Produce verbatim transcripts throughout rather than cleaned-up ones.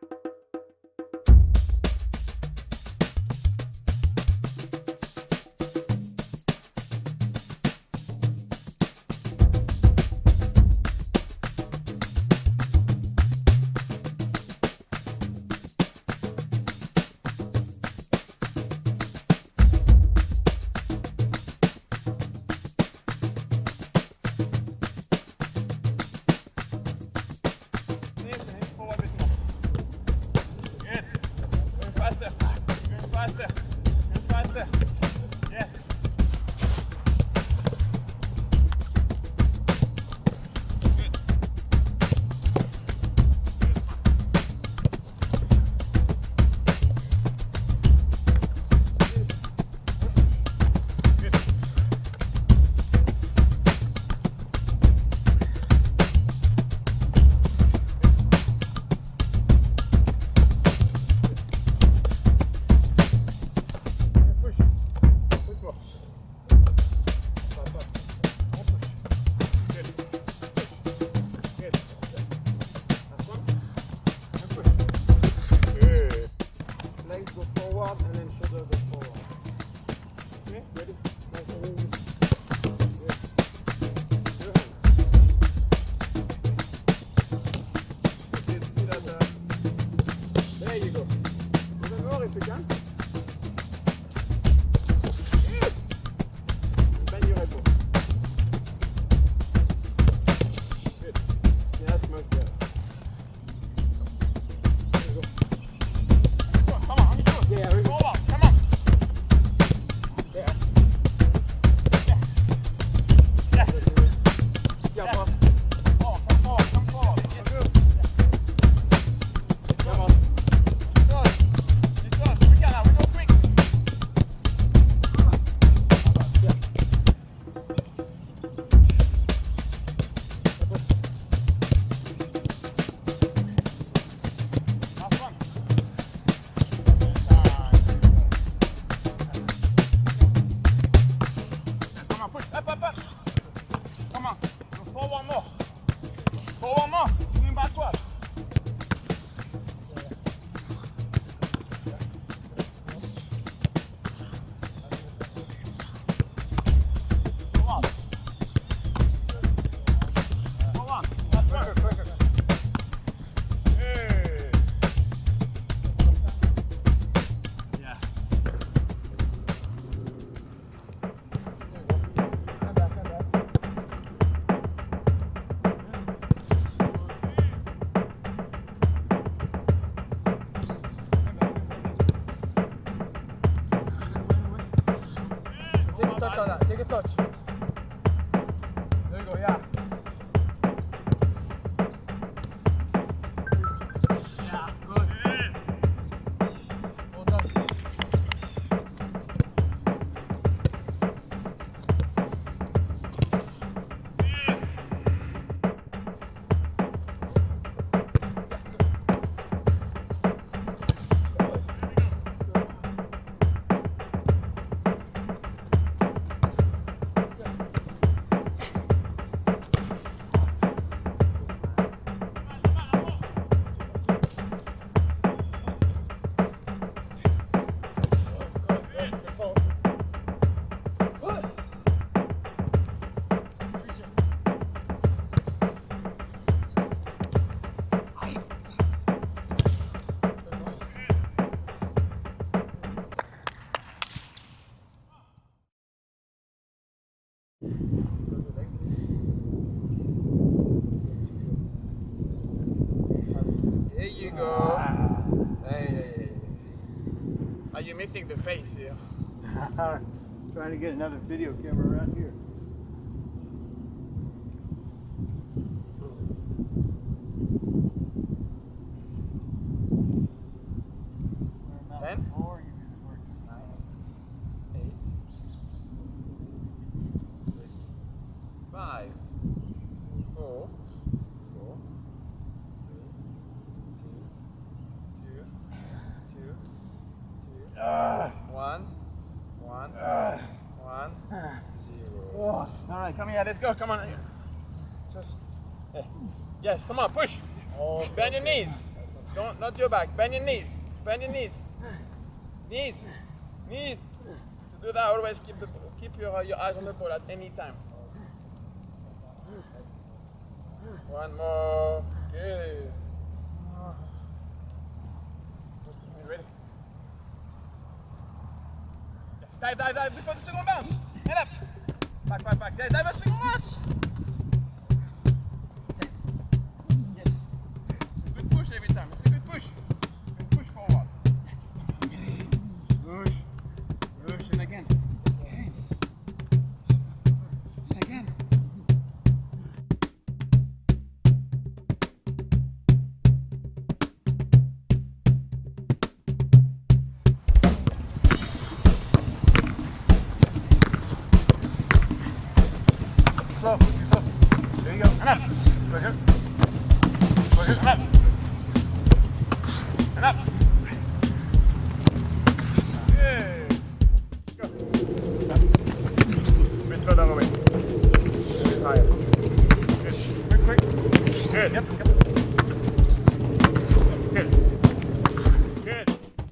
touch on that. Take a touch. There you go, yeah. Yeah, good. Well done. There you go. Hey, hey, hey. Are you missing the face here? Trying to get another video camera around here. Ten? Nine, eight, six, five, four, four, three, two, two, two, Uh, one, one, uh, one, zero. oh. All right, come here. Let's go. Come on. Just, hey. Yes, come on, push. Oh, bend your knees. Don't, not your back. Bend your knees. Bend your knees. Knees. Knees. To do that, always keep the keep your uh, your eyes on the ball at any time. One more. Good. Ready? Dive, dive, dive before the second bounce. Head up. Back, back, back. Dive, dive at second bounce. Yes. It's a good push every time. It's a good push. Good push forward. Push. Push and again. Again. And again. Slow, slow. There you go. And up. Push it. Push it. And up. And up. Good. Go. A bit further away. A bit higher. Good. Quick, quick. Good. Yep, yep. Good. Good. Good.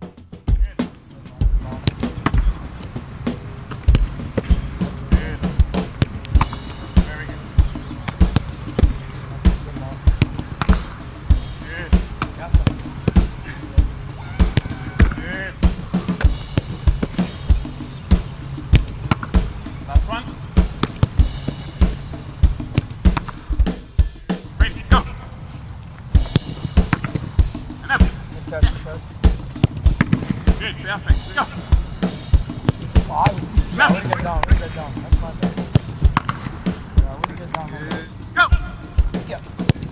Good, perfect. Go. Oh, yeah, way to get down, way to get down. That's my bad. Yeah, way to get down. Good. Go. Yeah.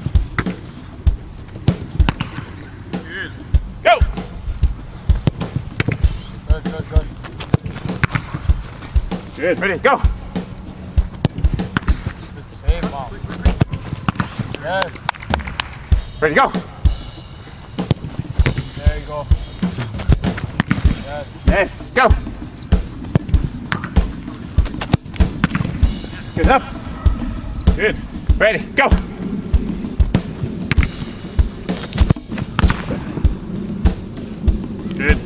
Good. Go. Good, good, good. Good. Ready, go. Good save, Mom. Yes. Ready, go. There you go. Yes. Yes, go. Good up. Good. Ready, go. Good.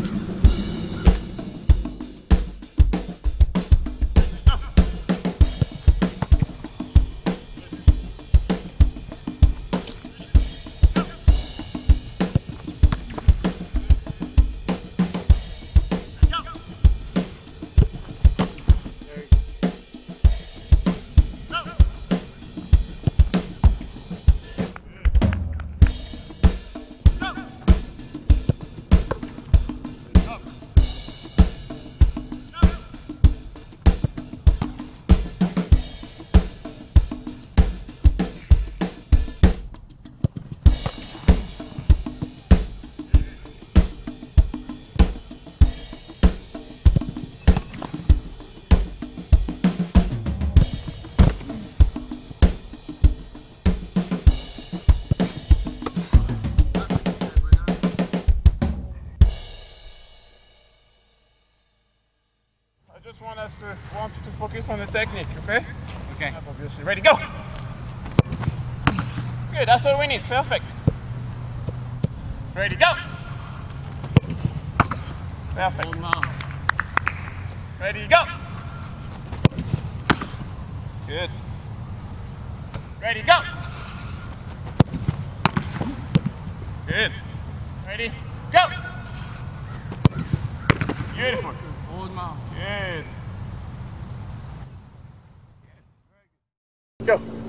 I just want us to want you to focus on the technique, okay? Okay. Obviously. Ready, go! Good, that's all we need. Perfect. Ready, go! Perfect. Ready, go! Good. Ready, go! Good. Ready, go! Beautiful. Hold mouse. Good. Go.